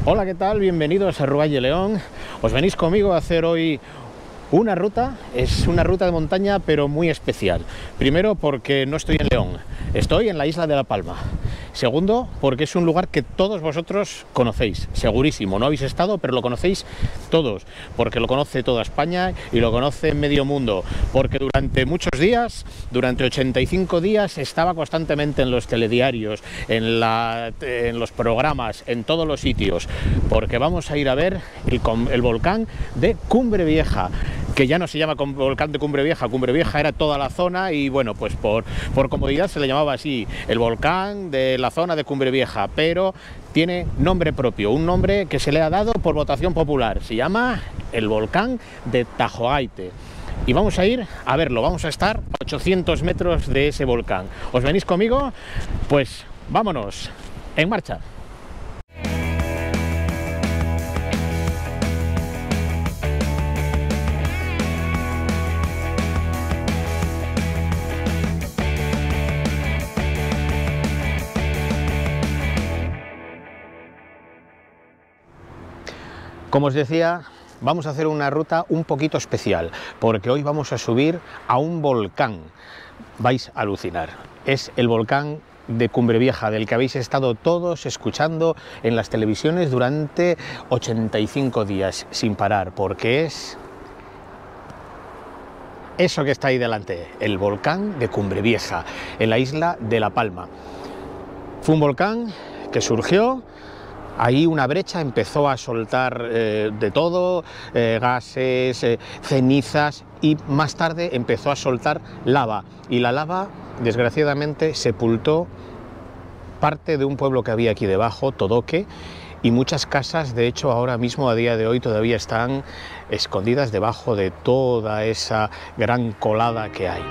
Hola, ¿qué tal? Bienvenidos a Rualle León. Os venís conmigo a hacer hoy una ruta. Es una ruta de montaña, pero muy especial. Primero, porque no estoy en León, estoy en la isla de La Palma. Segundo, porque es un lugar que todos vosotros conocéis, segurísimo. No habéis estado, pero lo conocéis todos, porque lo conoce toda España y lo conoce medio mundo, porque durante muchos días, durante 85 días, estaba constantemente en los telediarios, en los programas, en todos los sitios, porque vamos a ir a ver el volcán de Cumbre Vieja, que ya no se llama volcán de Cumbre Vieja era toda la zona y bueno, pues por comodidad se le llamaba así, el volcán de la zona de Cumbre Vieja, pero tiene nombre propio, un nombre que se le ha dado por votación popular, se llama el volcán de Tajogaite. Y vamos a ir a verlo, vamos a estar a 800 metros de ese volcán. ¿Os venís conmigo? Pues vámonos, en marcha. Como os decía, vamos a hacer una ruta un poquito especial, porque hoy vamos a subir a un volcán. Vais a alucinar. Es el volcán de Cumbre Vieja, del que habéis estado todos escuchando en las televisiones durante 85 días sin parar, porque es eso que está ahí delante, el volcán de Cumbre Vieja, en la isla de La Palma. Fue un volcán que surgió. Ahí una brecha empezó a soltar de todo, gases, cenizas, y más tarde empezó a soltar lava. Y la lava, desgraciadamente, sepultó parte de un pueblo que había aquí debajo, Todoque, y muchas casas, de hecho, ahora mismo, a día de hoy, todavía están escondidas debajo de toda esa gran colada que hay.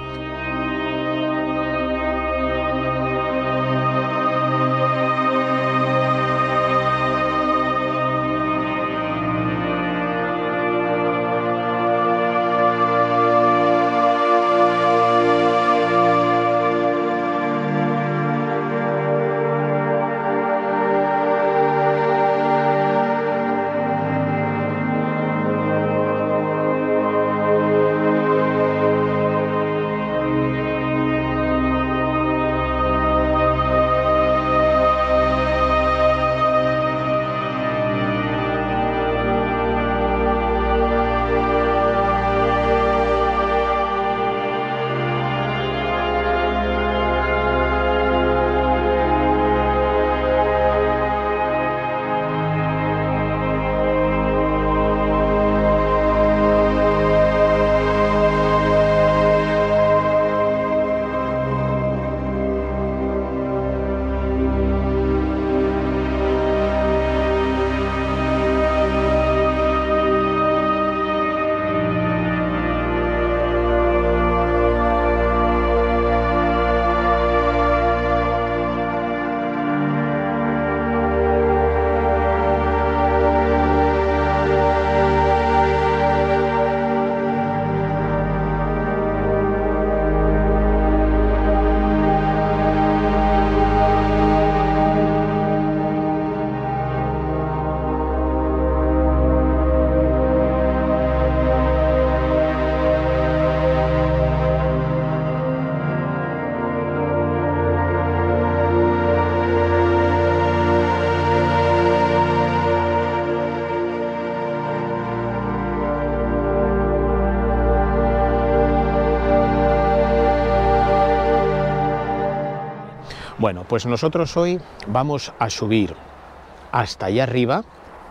Bueno, pues nosotros hoy vamos a subir hasta allá arriba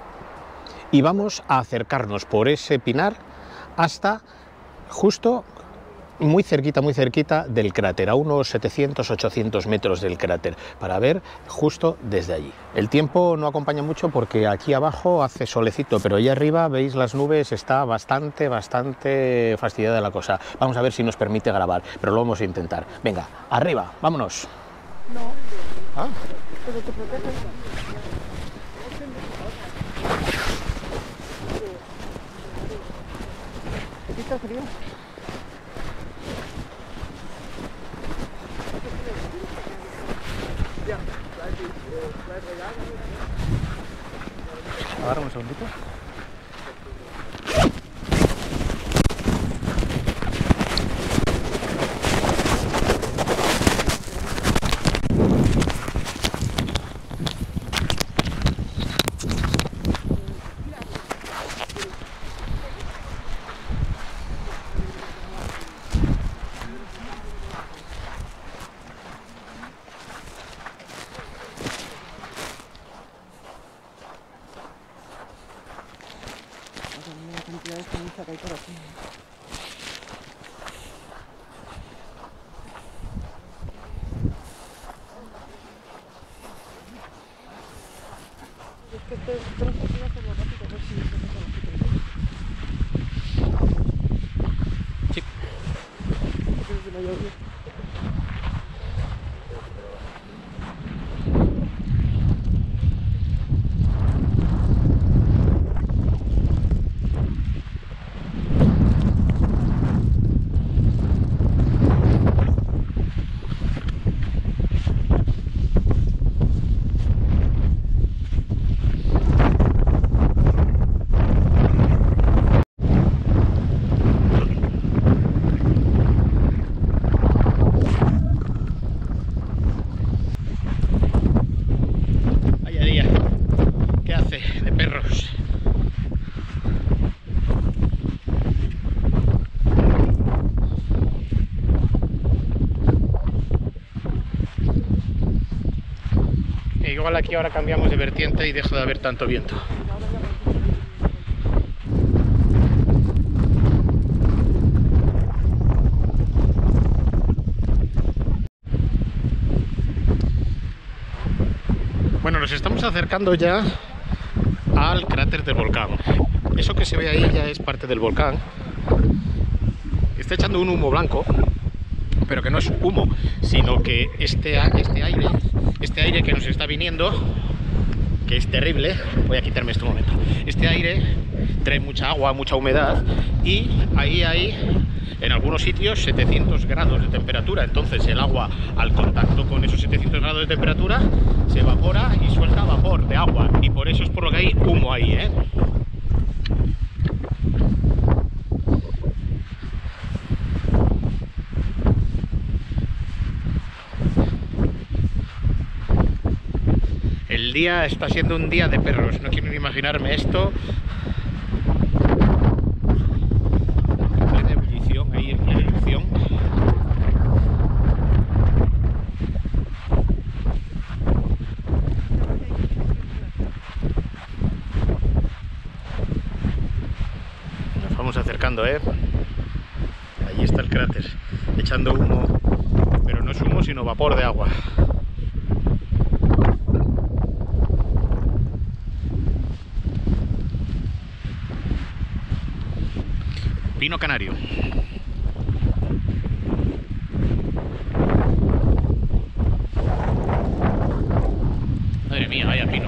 y vamos a acercarnos por ese pinar hasta justo muy cerquita del cráter, a unos 700-800 metros del cráter, para ver justo desde allí. El tiempo no acompaña mucho porque aquí abajo hace solecito, pero allá arriba, veis las nubes, está bastante fastidiada la cosa. Vamos a ver si nos permite grabar, pero lo vamos a intentar. Venga, arriba, vámonos. No. ¿Ah? Pero te proteges. ¿Aquí está frío? Agarra un segundito. La cantidad de ceniza que hay por aquí. Es que esto no se puede hacerlo rápido, a ver si se pasa la foto. Sí. Creo que no hay audio. Vaya día. ¿Qué hace de perros? Igual aquí ahora cambiamos de vertiente y deja de haber tanto viento. Bueno, nos estamos acercando ya al cráter del volcán. Eso que se ve ahí ya es parte del volcán. Está echando un humo blanco, pero que no es humo, sino que este aire que nos está viniendo, que es terrible, voy a quitarme este momento, este aire trae mucha agua, mucha humedad, y ahí hay en algunos sitios 700 grados de temperatura. Entonces el agua, al contacto con esos 700 grados de temperatura, se evapora y suelta vapor de agua, y por eso es por lo que hay humo ahí, ¿eh? El día está siendo un día de perros, no quiero ni imaginarme esto. En plena ebullición, ahí en plena erupción. Nos vamos acercando, ¿eh? Allí está el cráter, echando humo, pero no es humo sino vapor de agua. Pino canario. Madre mía, vaya pino.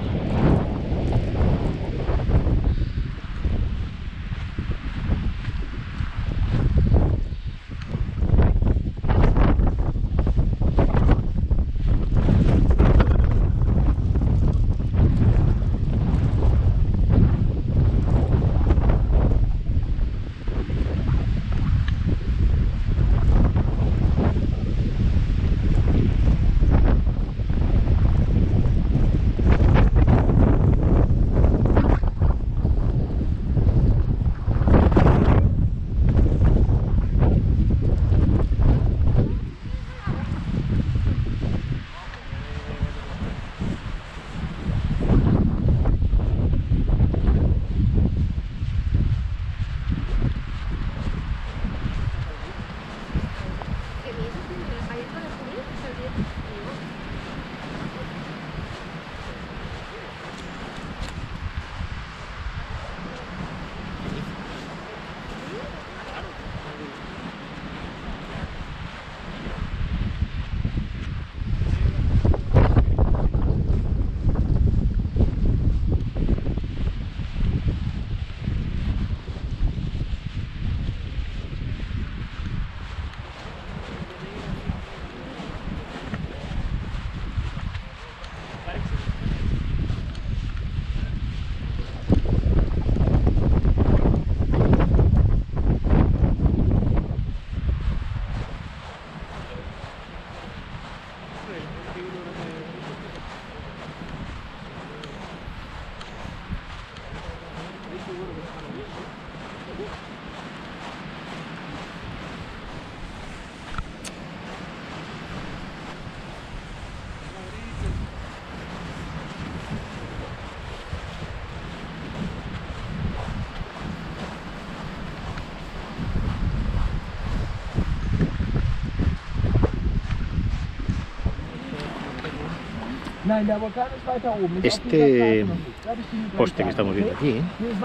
Este poste que estamos viendo aquí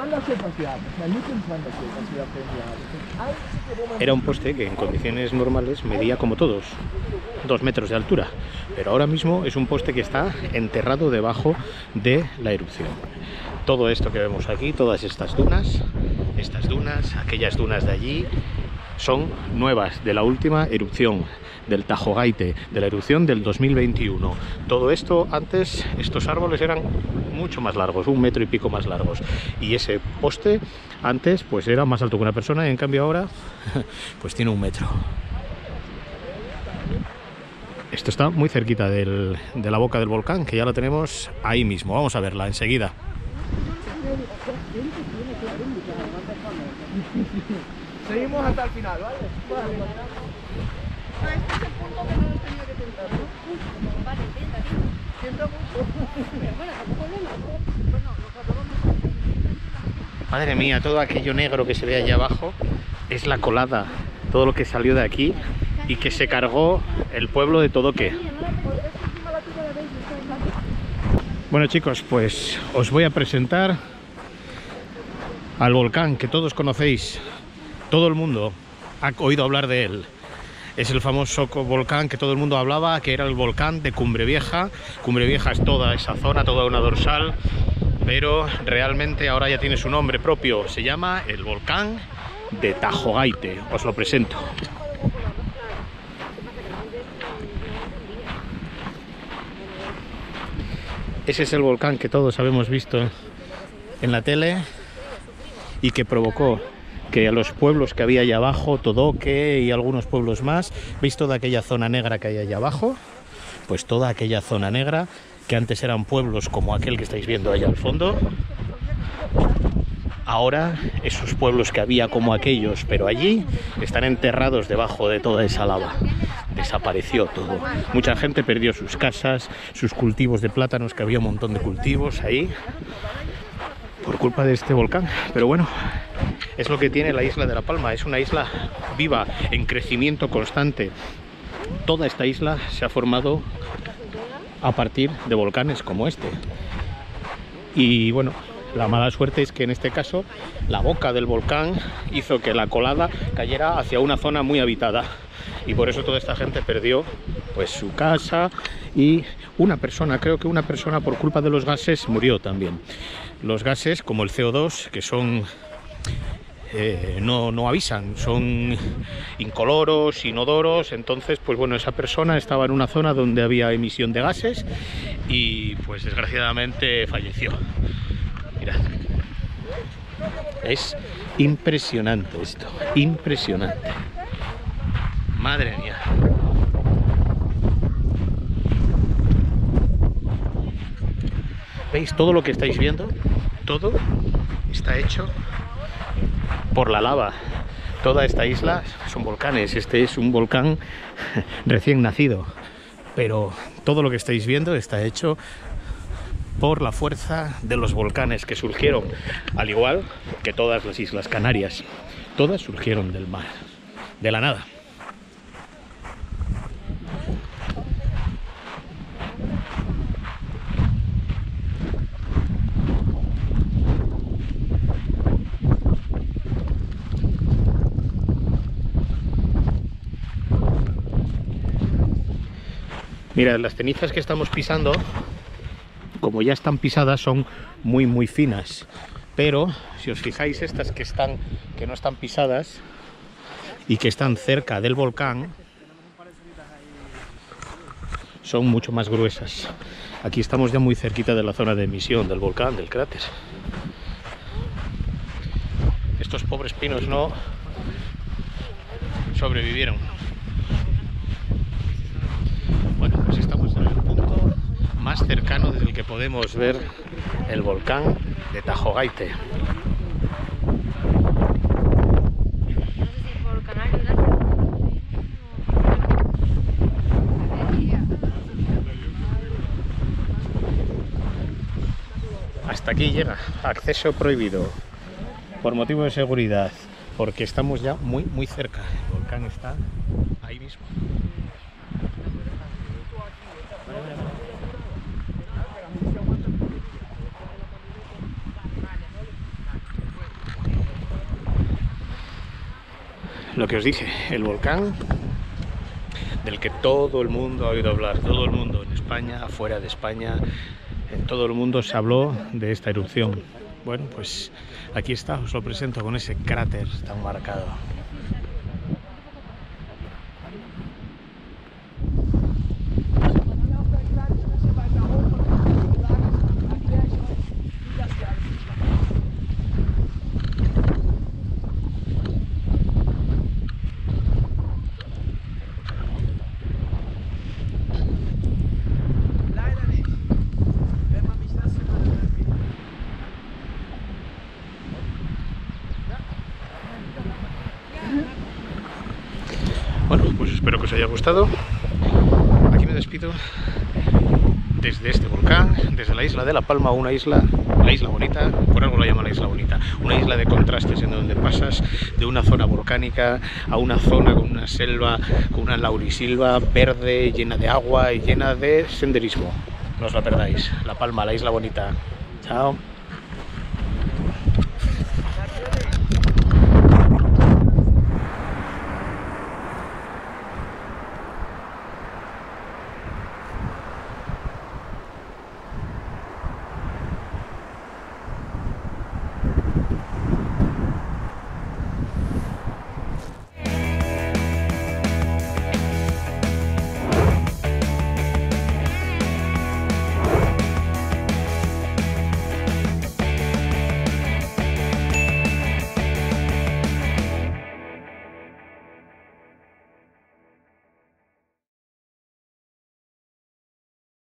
era un poste que en condiciones normales medía como todos 2 metros de altura, pero ahora mismo es un poste que está enterrado debajo de la erupción. Todo esto que vemos aquí, todas estas dunas, aquellas dunas de allí, son nuevas de la última erupción del Tajo Gaite, de la erupción del 2021. Todo esto antes, estos árboles eran mucho más largos, 1 metro y pico más largos, y ese poste antes pues era más alto que una persona, y en cambio ahora pues tiene 1 metro. Esto está muy cerquita de la boca del volcán, que ya la tenemos ahí mismo. Vamos a verla enseguida. Seguimos hasta el final, ¿vale? Este es el punto que no hemos tenido que tentar, ¿no? Vale, bien, Darío. Siento mucho. Pero bueno, tampoco es nada. Bueno, nosotros vamos. Madre mía, todo aquello negro que se ve allá abajo es la colada. Todo lo que salió de aquí y que se cargó el pueblo de Todoque. Bueno, chicos, pues os voy a presentar al volcán que todos conocéis. Todo el mundo ha oído hablar de él. Es el famoso volcán que todo el mundo hablaba, que era el volcán de Cumbre Vieja. Cumbre Vieja es toda esa zona, toda una dorsal, pero realmente ahora ya tiene su nombre propio. Se llama el volcán de Tajo Gaite. Os lo presento. Ese es el volcán que todos habíamos visto en la tele y que provocó que a los pueblos que había allá abajo, Todoque y algunos pueblos más, ¿veis toda aquella zona negra que hay allá abajo? Pues toda aquella zona negra, que antes eran pueblos como aquel que estáis viendo allá al fondo, ahora esos pueblos que había como aquellos, pero allí, están enterrados debajo de toda esa lava. Desapareció todo. Mucha gente perdió sus casas, sus cultivos de plátanos, que había un montón de cultivos ahí, por culpa de este volcán. Pero bueno, es lo que tiene la isla de La Palma. Es una isla viva, en crecimiento constante. Toda esta isla se ha formado a partir de volcanes como este. Y bueno, la mala suerte es que en este caso la boca del volcán hizo que la colada cayera hacia una zona muy habitada, y por eso toda esta gente perdió pues su casa, y una persona, creo que una persona, por culpa de los gases murió también. Los gases, como el CO2, que son no avisan, son incoloros, inodoros. Entonces pues bueno, esa persona estaba en una zona donde había emisión de gases y pues desgraciadamente falleció. Mirad, es impresionante esto, impresionante, madre mía. ¿Veis todo lo que estáis viendo? Todo está hecho por la lava. Toda esta isla son volcanes. Este es un volcán recién nacido, pero todo lo que estáis viendo está hecho por la fuerza de los volcanes que surgieron, al igual que todas las Islas Canarias. Todas surgieron del mar, de la nada. Mira, las cenizas que estamos pisando, como ya están pisadas, son muy finas, pero si os fijáis, estas que no están pisadas y que están cerca del volcán son mucho más gruesas. Aquí estamos ya muy cerquita de la zona de emisión del volcán, del cráter. Estos pobres pinos no sobrevivieron. Bueno, pues estamos en el punto más cercano desde el que podemos ver el volcán de Tajo Gaite. Hasta aquí llega, acceso prohibido por motivo de seguridad, porque estamos ya muy cerca. El volcán está ahí mismo. Lo que os dije, el volcán del que todo el mundo ha oído hablar, todo el mundo en España, fuera de España, en todo el mundo se habló de esta erupción. Bueno, pues aquí está, os lo presento con ese cráter tan marcado. Bueno, pues espero que os haya gustado. Aquí me despido desde este volcán, desde la isla de La Palma, una isla, la isla bonita, por algo la llaman la isla bonita, una isla de contrastes en donde pasas de una zona volcánica a una zona con una selva, con una laurisilva verde, llena de agua y llena de senderismo. No os la perdáis, La Palma, la isla bonita. Chao.